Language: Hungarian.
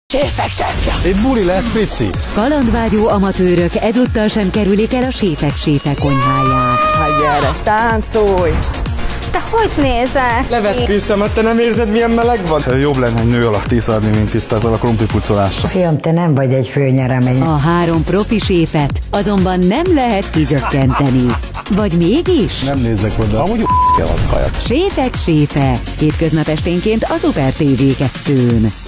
Séfek zsebje! Itt buli lesz, pici! Kalandvágyó amatőrök ezúttal sem kerülik el a séfek konyháját. Hát gyere, táncolj! Te hogy nézel? Levetkőztem, hát te nem érzed, milyen meleg van? Jobb lenne egy nő alatt iszadni, mint itt ezzel a krumplipucolásra. Fiam, te nem vagy egy főnyeremény. A három profi séfet azonban nem lehet kizökkenteni. Vagy mégis? Nem nézzek oda. Amúgy van kajak. Séfek, hétköznap esténként a Super TV 2-n.